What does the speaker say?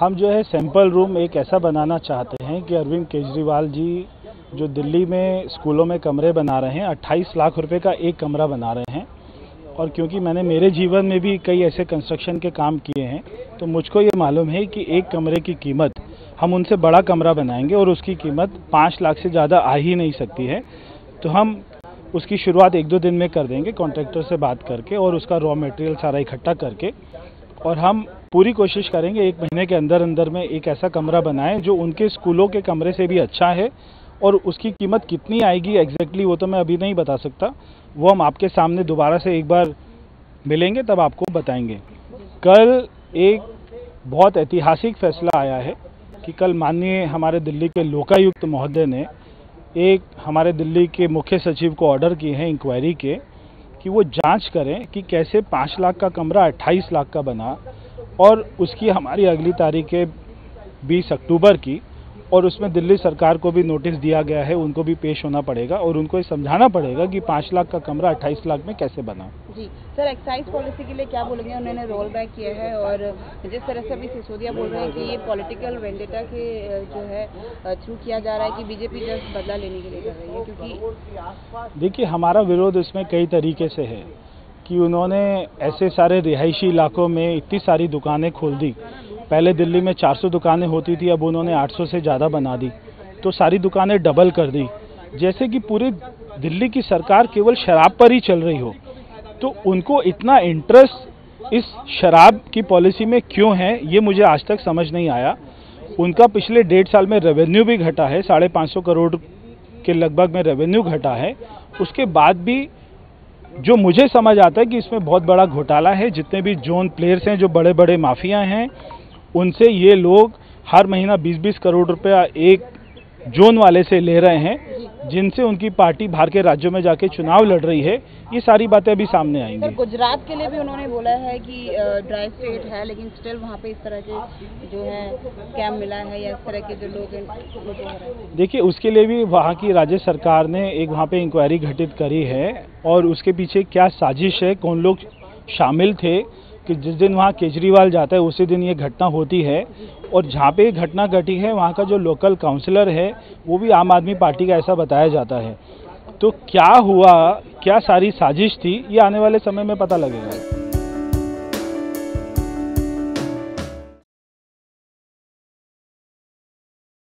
हम जो है सैंपल रूम एक ऐसा बनाना चाहते हैं कि अरविंद केजरीवाल जी जो दिल्ली में स्कूलों में कमरे बना रहे हैं, 28 लाख रुपए का एक कमरा बना रहे हैं। और क्योंकि मैंने मेरे जीवन में भी कई ऐसे कंस्ट्रक्शन के काम किए हैं, तो मुझको ये मालूम है कि एक कमरे की कीमत, हम उनसे बड़ा कमरा बनाएंगे और उसकी कीमत 5 लाख से ज़्यादा आ ही नहीं सकती है। तो हम उसकी शुरुआत 1-2 दिन में कर देंगे कॉन्ट्रैक्टर से बात करके और उसका रॉ मटेरियल सारा इकट्ठा करके, और हम पूरी कोशिश करेंगे 1 महीने के अंदर अंदर में एक ऐसा कमरा बनाएं जो उनके स्कूलों के कमरे से भी अच्छा है। और उसकी कीमत कितनी आएगी एग्जैक्टली वो तो मैं अभी नहीं बता सकता, वो हम आपके सामने दोबारा से एक बार मिलेंगे तब आपको बताएंगे। कल एक बहुत ऐतिहासिक फैसला आया है कि कल माननीय हमारे दिल्ली के लोकायुक्त महोदय ने एक हमारे दिल्ली के मुख्य सचिव को ऑर्डर किए हैं इंक्वायरी के कि वो जांच करें कि कैसे 5 लाख का कमरा 28 लाख का बना। और उसकी हमारी अगली तारीख है 20 अक्टूबर की, और उसमें दिल्ली सरकार को भी नोटिस दिया गया है, उनको भी पेश होना पड़ेगा और उनको ये समझाना पड़ेगा कि 5 लाख का कमरा 28 लाख में कैसे बना। जी सर, एक्साइज पॉलिसी के लिए क्या बोलेंगे? उन्होंने रोल बैक किया है और जिस तरह से अभी सिसोदिया बोल रहे हैं कि ये पॉलिटिकल वेंडेटा के जो है थ्रू किया जा रहा है कि बीजेपी जस्ट बदला लेने के लिए कर रही है, क्योंकि देखिए हमारा विरोध इसमें कई तरीके से है कि उन्होंने ऐसे सारे रिहायशी इलाकों में इतनी सारी दुकानें खोल दी। पहले दिल्ली में 400 दुकानें होती थी, अब उन्होंने 800 से ज़्यादा बना दी, तो सारी दुकानें डबल कर दी। जैसे कि पूरी दिल्ली की सरकार केवल शराब पर ही चल रही हो, तो उनको इतना इंटरेस्ट इस शराब की पॉलिसी में क्यों है, ये मुझे आज तक समझ नहीं आया। उनका पिछले 1.5 साल में रेवेन्यू भी घटा है, 550 करोड़ के लगभग में रेवेन्यू घटा है। उसके बाद भी जो मुझे समझ आता है कि इसमें बहुत बड़ा घोटाला है। जितने भी जोन प्लेयर्स हैं, जो बड़े बड़े माफिया हैं, उनसे ये लोग हर महीना 20-20 करोड़ रुपया एक जोन वाले से ले रहे हैं, जिनसे उनकी पार्टी बाहर के राज्यों में जाके चुनाव लड़ रही है। ये सारी बातें अभी सामने आएंगी। सर, गुजरात के लिए भी उन्होंने बोला है कि ड्राई स्टेट है, लेकिन स्टिल वहाँ पे इस तरह के जो है स्कैम मिला है या इस तरह के जो लोग हैं। देखिए उसके लिए भी वहाँ की राज्य सरकार ने एक वहाँ पे इंक्वायरी गठित करी है, और उसके पीछे क्या साजिश है, कौन लोग शामिल थे, कि जिस दिन वहाँ केजरीवाल जाता है उसी दिन ये घटना होती है। और जहाँ पे घटना घटी है वहाँ का जो लोकल काउंसलर है वो भी आम आदमी पार्टी का ऐसा बताया जाता है। तो क्या हुआ, क्या सारी साजिश थी, ये आने वाले समय में पता लगेगा।